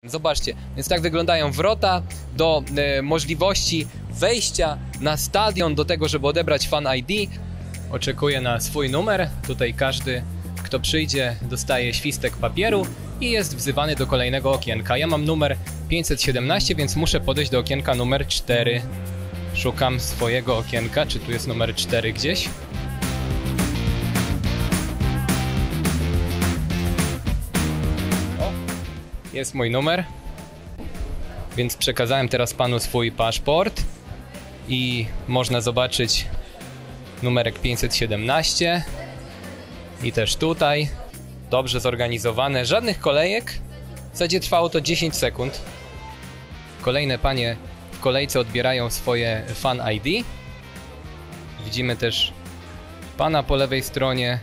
Zobaczcie, więc tak wyglądają wrota do możliwości wejścia na stadion, do tego, żeby odebrać Fan ID. Oczekuję na swój numer. Tutaj każdy, kto przyjdzie, dostaje świstek papieru i jest wzywany do kolejnego okienka. Ja mam numer 517, więc muszę podejść do okienka numer 4. Szukam swojego okienka. Czy tu jest numer 4 gdzieś? Jest mój numer, więc przekazałem teraz panu swój paszport i można zobaczyć numerek 517 i też tutaj. Dobrze zorganizowane, żadnych kolejek, w zasadzie trwało to 10 sekund. Kolejne panie w kolejce odbierają swoje Fan ID. Widzimy też pana po lewej stronie.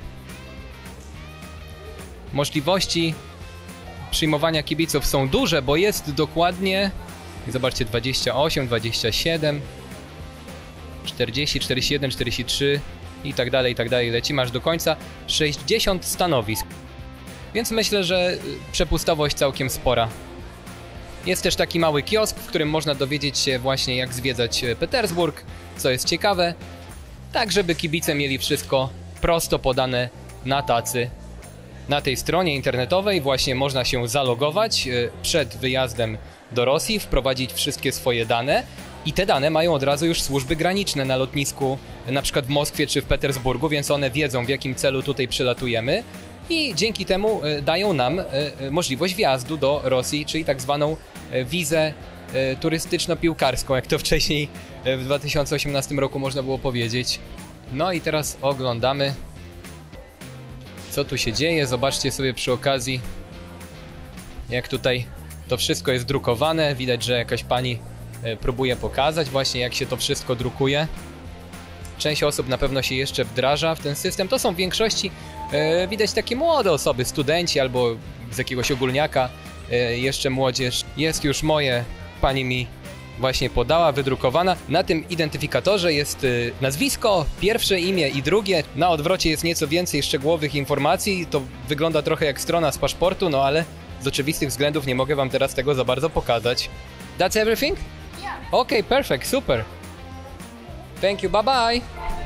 Możliwości przyjmowania kibiców są duże, bo jest dokładnie, zobaczcie, 28, 27, 40, 41, 43 i tak dalej, lecimy aż do końca, 60 stanowisk. Więc myślę, że przepustowość całkiem spora. Jest też taki mały kiosk, w którym można dowiedzieć się właśnie, jak zwiedzać Petersburg, co jest ciekawe, tak żeby kibice mieli wszystko prosto podane na tacy. Na tej stronie internetowej właśnie można się zalogować przed wyjazdem do Rosji, wprowadzić wszystkie swoje dane i te dane mają od razu już służby graniczne na lotnisku, na przykład w Moskwie czy w Petersburgu, więc one wiedzą, w jakim celu tutaj przylatujemy i dzięki temu dają nam możliwość wjazdu do Rosji, czyli tak zwaną wizę turystyczno-piłkarską, jak to wcześniej w 2018 roku można było powiedzieć. No i teraz oglądamy, co tu się dzieje. Zobaczcie sobie przy okazji, jak tutaj to wszystko jest drukowane. Widać, że jakaś pani próbuje pokazać właśnie, jak się to wszystko drukuje. Część osób na pewno się jeszcze wdraża w ten system. To są w większości widać takie młode osoby, studenci albo z jakiegoś ogólniaka, jeszcze młodzież. Jest już moje, pani mi właśnie podała, wydrukowana. Na tym identyfikatorze jest nazwisko, pierwsze imię i drugie. Na odwrocie jest nieco więcej szczegółowych informacji. To wygląda trochę jak strona z paszportu, no ale z oczywistych względów nie mogę wam teraz tego za bardzo pokazać. That's everything? Yeah. Okay, perfect, super. Thank you, bye bye.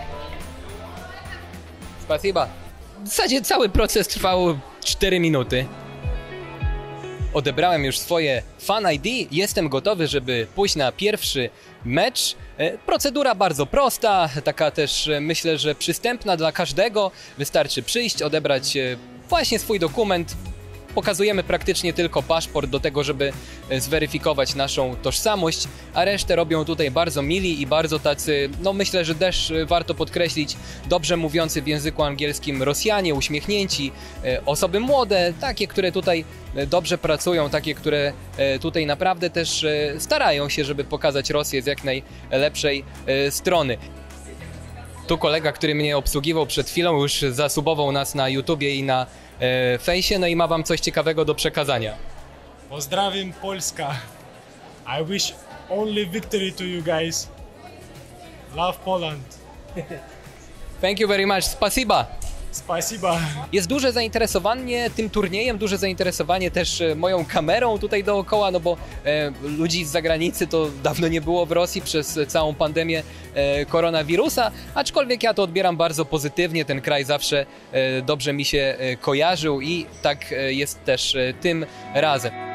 Spasiba. W zasadzie cały proces trwał 4 minuty. Odebrałem już swoje Fan ID, jestem gotowy, żeby pójść na pierwszy mecz. Procedura bardzo prosta, taka też myślę, że przystępna dla każdego. Wystarczy przyjść, odebrać właśnie swój dokument. Pokazujemy praktycznie tylko paszport do tego, żeby zweryfikować naszą tożsamość, a resztę robią tutaj bardzo mili i bardzo tacy, no myślę, że też warto podkreślić, dobrze mówiący w języku angielskim Rosjanie, uśmiechnięci, osoby młode, takie, które tutaj dobrze pracują, takie, które tutaj naprawdę też starają się, żeby pokazać Rosję z jak najlepszej strony. Tu kolega, który mnie obsługiwał przed chwilą, już zasubował nas na YouTubie i na fejsie, no i ma wam coś ciekawego do przekazania. Pozdrawiam Polska. I wish only victory to you guys. Love Poland. Thank you very much. Spasiba. Spasiba. Jest duże zainteresowanie tym turniejem, duże zainteresowanie też moją kamerą tutaj dookoła, no bo ludzi z zagranicy to dawno nie było w Rosji przez całą pandemię koronawirusa, aczkolwiek ja to odbieram bardzo pozytywnie, ten kraj zawsze dobrze mi się kojarzył i tak jest też tym razem.